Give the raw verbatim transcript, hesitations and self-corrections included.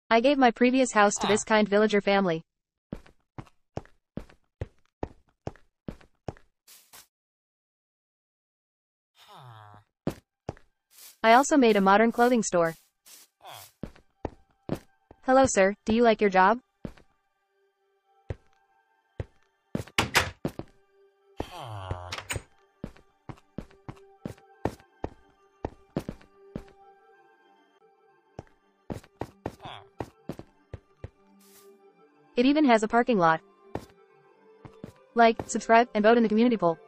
I gave my previous house to this kind villager family. I also made a modern clothing store. Hello sir, do you like your job? It even has a parking lot. Like, subscribe, and vote in the community poll.